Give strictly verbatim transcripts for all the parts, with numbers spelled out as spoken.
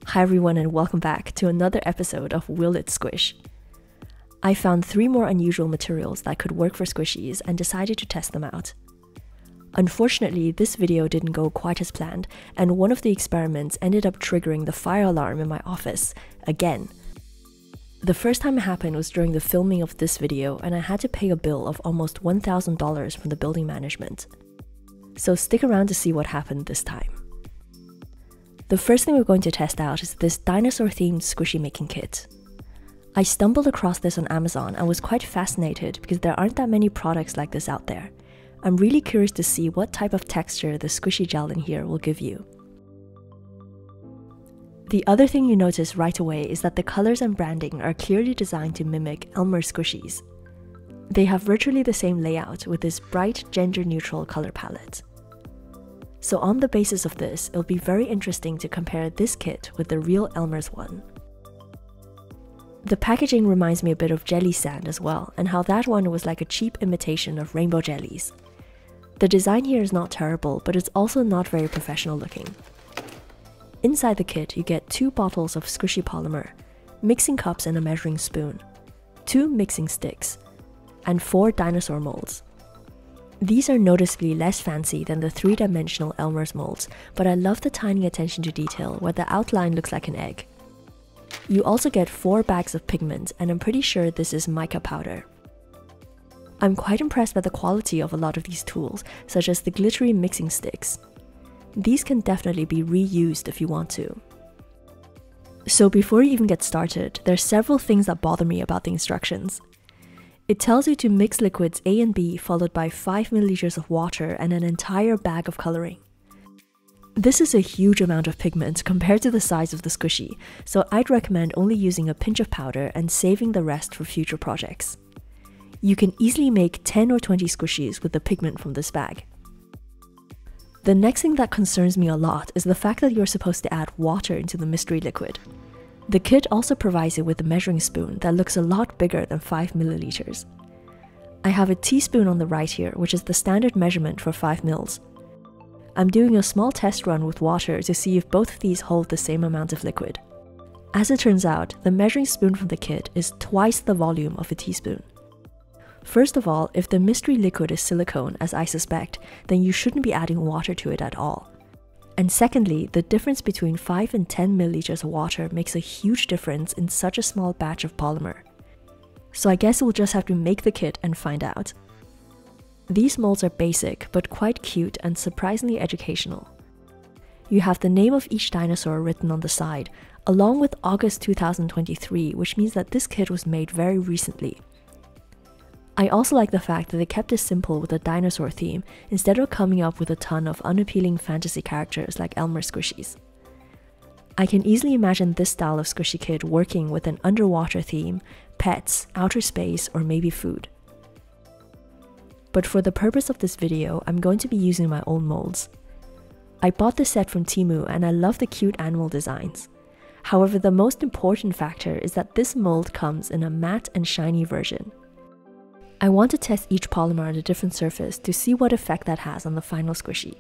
Hi everyone and welcome back to another episode of Will It Squish? I found three more unusual materials that could work for squishies and decided to test them out. Unfortunately, this video didn't go quite as planned, and one of the experiments ended up triggering the fire alarm in my office, again. The first time it happened was during the filming of this video, and I had to pay a bill of almost one thousand dollars from the building management. So stick around to see what happened this time. The first thing we're going to test out is this dinosaur-themed squishy making kit. I stumbled across this on Amazon and was quite fascinated because there aren't that many products like this out there. I'm really curious to see what type of texture the squishy gel in here will give you. The other thing you notice right away is that the colors and branding are clearly designed to mimic Elmer squishies. They have virtually the same layout with this bright gender-neutral color palette. So on the basis of this, it'll be very interesting to compare this kit with the real Elmer's one. The packaging reminds me a bit of jelly sand as well, and how that one was like a cheap imitation of rainbow jellies. The design here is not terrible, but it's also not very professional looking. Inside the kit, you get two bottles of squishy polymer, mixing cups and a measuring spoon, two mixing sticks, and four dinosaur molds. These are noticeably less fancy than the three-dimensional Elmer's molds, but I love the tiny attention to detail where the outline looks like an egg. You also get four bags of pigment, and I'm pretty sure this is mica powder. I'm quite impressed by the quality of a lot of these tools, such as the glittery mixing sticks. These can definitely be reused if you want to. So before you even get started, there's several things that bother me about the instructions. It tells you to mix liquids A and B followed by five milliliters of water and an entire bag of coloring. This is a huge amount of pigment compared to the size of the squishy, so I'd recommend only using a pinch of powder and saving the rest for future projects. You can easily make ten or twenty squishies with the pigment from this bag. The next thing that concerns me a lot is the fact that you're supposed to add water into the mystery liquid. The kit also provides you with a measuring spoon that looks a lot bigger than five milliliters. I have a teaspoon on the right here, which is the standard measurement for five mils. I'm doing a small test run with water to see if both of these hold the same amount of liquid. As it turns out, the measuring spoon from the kit is twice the volume of a teaspoon. First of all, if the mystery liquid is silicone, as I suspect, then you shouldn't be adding water to it at all. And secondly, the difference between five and ten milliliters of water makes a huge difference in such a small batch of polymer. So I guess we'll just have to make the kit and find out. These molds are basic, but quite cute and surprisingly educational. You have the name of each dinosaur written on the side, along with August two thousand twenty-three, which means that this kit was made very recently. I also like the fact that they kept it simple with a dinosaur theme instead of coming up with a ton of unappealing fantasy characters like Elmer squishies. I can easily imagine this style of squishy kit working with an underwater theme, pets, outer space, or maybe food. But for the purpose of this video, I'm going to be using my own molds. I bought this set from Temu and I love the cute animal designs. However, the most important factor is that this mold comes in a matte and shiny version. I want to test each polymer on a different surface to see what effect that has on the final squishy.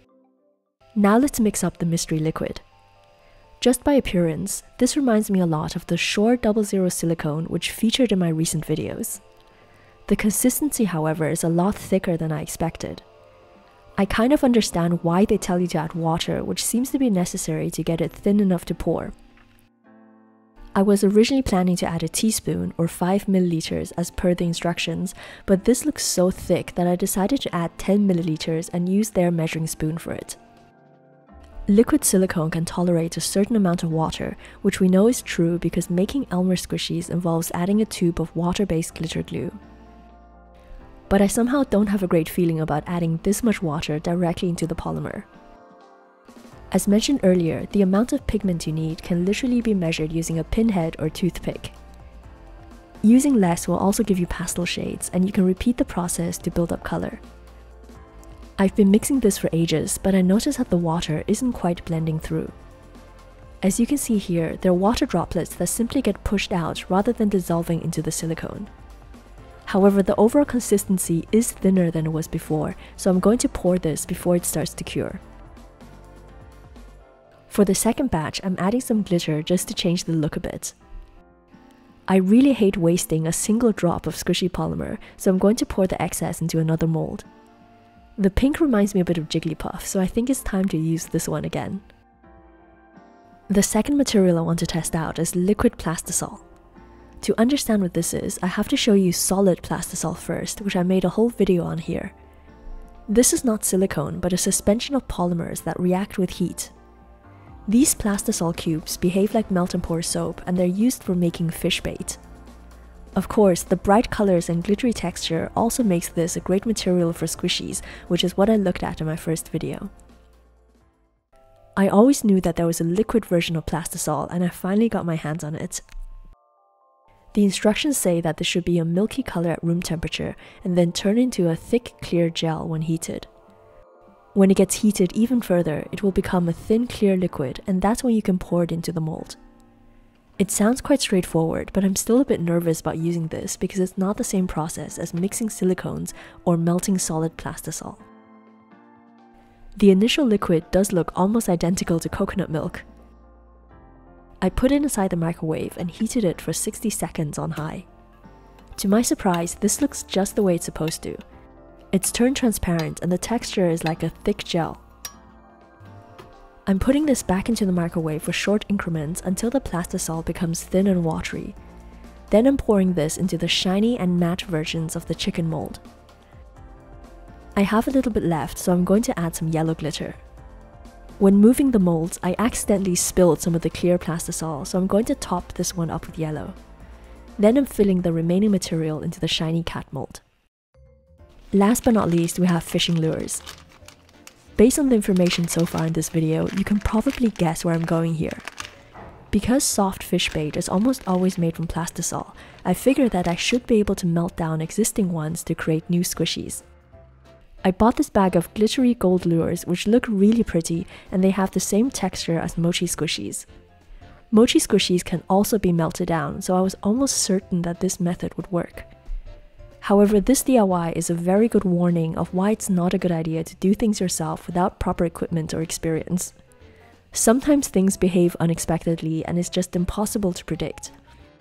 Now let's mix up the mystery liquid. Just by appearance, this reminds me a lot of the Shore double zero silicone which featured in my recent videos. The consistency, however, is a lot thicker than I expected. I kind of understand why they tell you to add water, which seems to be necessary to get it thin enough to pour. I was originally planning to add a teaspoon or five milliliters as per the instructions, but this looks so thick that I decided to add ten milliliters and use their measuring spoon for it. Liquid silicone can tolerate a certain amount of water, which we know is true because making Elmer squishies involves adding a tube of water-based glitter glue. But I somehow don't have a great feeling about adding this much water directly into the polymer. As mentioned earlier, the amount of pigment you need can literally be measured using a pinhead or toothpick. Using less will also give you pastel shades, and you can repeat the process to build up color. I've been mixing this for ages, but I noticed that the water isn't quite blending through. As you can see here, there are water droplets that simply get pushed out rather than dissolving into the silicone. However, the overall consistency is thinner than it was before, so I'm going to pour this before it starts to cure. For the second batch, I'm adding some glitter just to change the look a bit. I really hate wasting a single drop of squishy polymer, so I'm going to pour the excess into another mold. The pink reminds me a bit of Jigglypuff, so I think it's time to use this one again. The second material I want to test out is liquid plastisol. To understand what this is, I have to show you solid plastisol first, which I made a whole video on here. This is not silicone, but a suspension of polymers that react with heat. These plastisol cubes behave like melt and pour soap, and they're used for making fish bait. Of course, the bright colors and glittery texture also makes this a great material for squishies, which is what I looked at in my first video. I always knew that there was a liquid version of plastisol, and I finally got my hands on it. The instructions say that this should be a milky color at room temperature and then turn into a thick, clear gel when heated. When it gets heated even further, it will become a thin, clear liquid, and that's when you can pour it into the mold. It sounds quite straightforward, but I'm still a bit nervous about using this because it's not the same process as mixing silicones or melting solid plastisol. The initial liquid does look almost identical to coconut milk. I put it inside the microwave and heated it for sixty seconds on high. To my surprise, this looks just the way it's supposed to. It's turned transparent and the texture is like a thick gel. I'm putting this back into the microwave for short increments until the plastisol becomes thin and watery. Then I'm pouring this into the shiny and matte versions of the chicken mold. I have a little bit left, so I'm going to add some yellow glitter. When moving the molds, I accidentally spilled some of the clear plastisol, so I'm going to top this one up with yellow. Then I'm filling the remaining material into the shiny cat mold. Last but not least, we have fishing lures. Based on the information so far in this video, you can probably guess where I'm going here. Because soft fish bait is almost always made from plastisol, I figured that I should be able to melt down existing ones to create new squishies. I bought this bag of glittery gold lures which look really pretty, and they have the same texture as mochi squishies. Mochi squishies can also be melted down, so I was almost certain that this method would work. However, this D I Y is a very good warning of why it's not a good idea to do things yourself without proper equipment or experience. Sometimes things behave unexpectedly and it's just impossible to predict.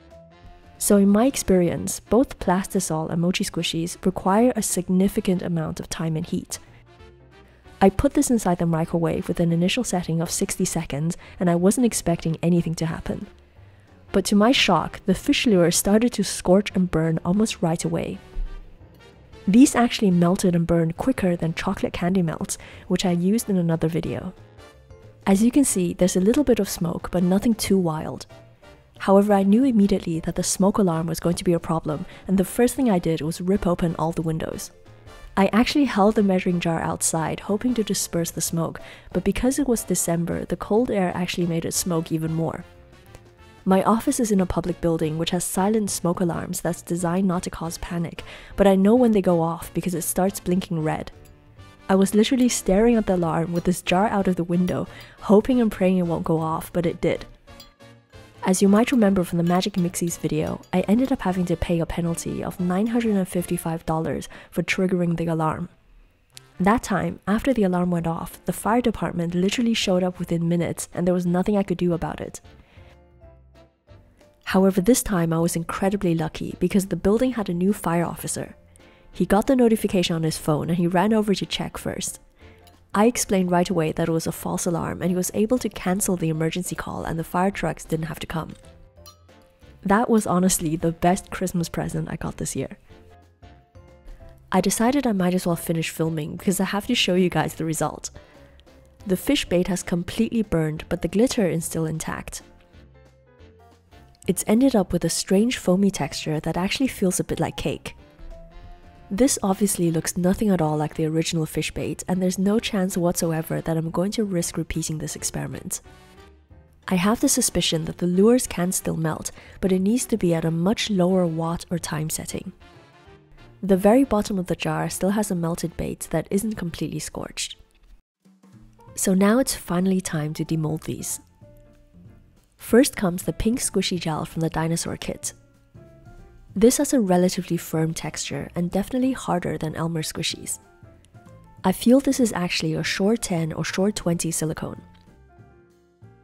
So in my experience, both plastisol and mochi squishies require a significant amount of time and heat. I put this inside the microwave with an initial setting of sixty seconds, and I wasn't expecting anything to happen. But to my shock, the fish lure started to scorch and burn almost right away. These actually melted and burned quicker than chocolate candy melts, which I used in another video. As you can see, there's a little bit of smoke, but nothing too wild. However, I knew immediately that the smoke alarm was going to be a problem, and the first thing I did was rip open all the windows. I actually held the measuring jar outside, hoping to disperse the smoke, but because it was December, the cold air actually made it smoke even more. My office is in a public building which has silent smoke alarms that's designed not to cause panic, but I know when they go off because it starts blinking red. I was literally staring at the alarm with this jar out of the window, hoping and praying it won't go off, but it did. As you might remember from the Magic Mixies video, I ended up having to pay a penalty of nine hundred fifty-five dollars for triggering the alarm. That time, after the alarm went off, the fire department literally showed up within minutes and there was nothing I could do about it. However, this time I was incredibly lucky because the building had a new fire officer. He got the notification on his phone and he ran over to check first. I explained right away that it was a false alarm and he was able to cancel the emergency call and the fire trucks didn't have to come. That was honestly the best Christmas present I got this year. I decided I might as well finish filming because I have to show you guys the result. The fish bait has completely burned, but the glitter is still intact. It's ended up with a strange foamy texture that actually feels a bit like cake. This obviously looks nothing at all like the original fish bait, and there's no chance whatsoever that I'm going to risk repeating this experiment. I have the suspicion that the lures can still melt, but it needs to be at a much lower watt or time setting. The very bottom of the jar still has a melted bait that isn't completely scorched. So now it's finally time to demold these. First comes the pink squishy gel from the dinosaur kit. This has a relatively firm texture and definitely harder than Elmer squishies. I feel this is actually a Shore ten or Shore twenty silicone.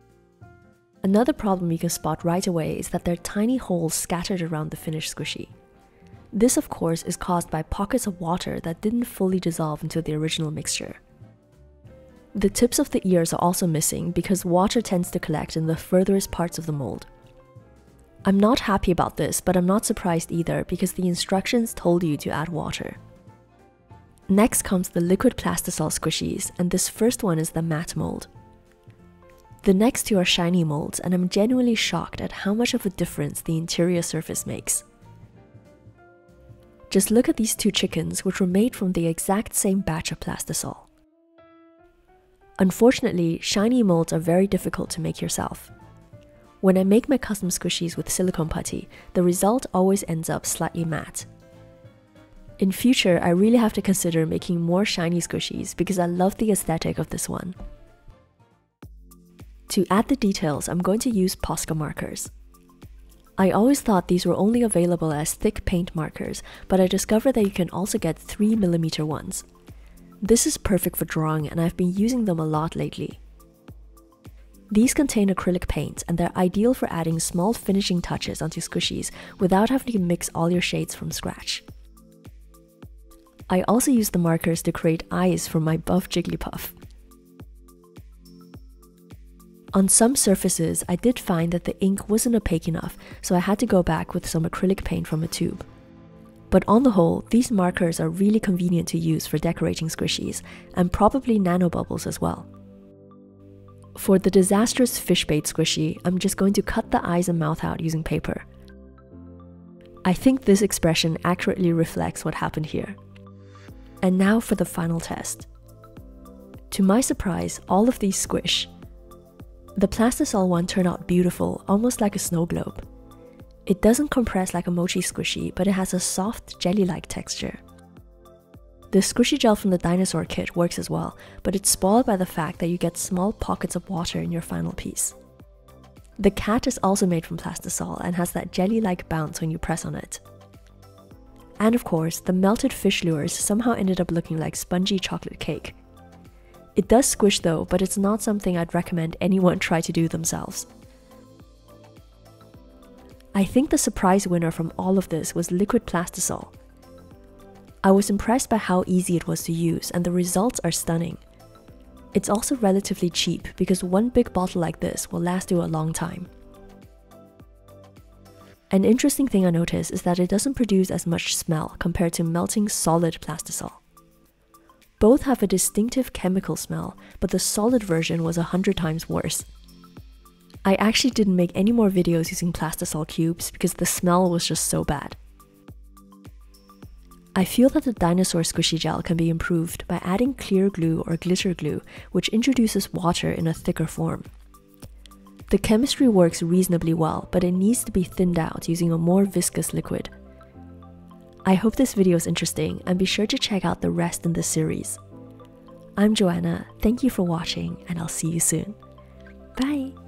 Another problem you can spot right away is that there are tiny holes scattered around the finished squishy. This, of course, is caused by pockets of water that didn't fully dissolve into the original mixture. The tips of the ears are also missing because water tends to collect in the furthest parts of the mold. I'm not happy about this, but I'm not surprised either because the instructions told you to add water. Next comes the liquid plastisol squishies, and this first one is the matte mold. The next two are shiny molds, and I'm genuinely shocked at how much of a difference the interior surface makes. Just look at these two chickens, which were made from the exact same batch of plastisol. Unfortunately, shiny molds are very difficult to make yourself. When I make my custom squishies with silicone putty, the result always ends up slightly matte. In future, I really have to consider making more shiny squishies because I love the aesthetic of this one. To add the details, I'm going to use Posca markers. I always thought these were only available as thick paint markers, but I discovered that you can also get three millimeter ones. This is perfect for drawing, and I've been using them a lot lately. These contain acrylic paint, and they're ideal for adding small finishing touches onto squishies without having to mix all your shades from scratch. I also use the markers to create eyes for my buff Jigglypuff. On some surfaces, I did find that the ink wasn't opaque enough, so I had to go back with some acrylic paint from a tube. But on the whole, these markers are really convenient to use for decorating squishies, and probably nanobubbles as well. For the disastrous fish bait squishy, I'm just going to cut the eyes and mouth out using paper. I think this expression accurately reflects what happened here. And now for the final test. To my surprise, all of these squish. The plastisol one turned out beautiful, almost like a snow globe. It doesn't compress like a mochi squishy, but it has a soft, jelly-like texture. The squishy gel from the dinosaur kit works as well, but it's spoiled by the fact that you get small pockets of water in your final piece. The cat is also made from plastisol and has that jelly-like bounce when you press on it. And of course, the melted fish lures somehow ended up looking like spongy chocolate cake. It does squish though, but it's not something I'd recommend anyone try to do themselves. I think the surprise winner from all of this was liquid plastisol. I was impressed by how easy it was to use, and the results are stunning. It's also relatively cheap because one big bottle like this will last you a long time. An interesting thing I noticed is that it doesn't produce as much smell compared to melting solid plastisol. Both have a distinctive chemical smell, but the solid version was a hundred times worse. I actually didn't make any more videos using plastisol cubes because the smell was just so bad. I feel that the dinosaur squishy gel can be improved by adding clear glue or glitter glue, which introduces water in a thicker form. The chemistry works reasonably well, but it needs to be thinned out using a more viscous liquid. I hope this video is interesting, and be sure to check out the rest in this series. I'm Joanna, thank you for watching, and I'll see you soon. Bye!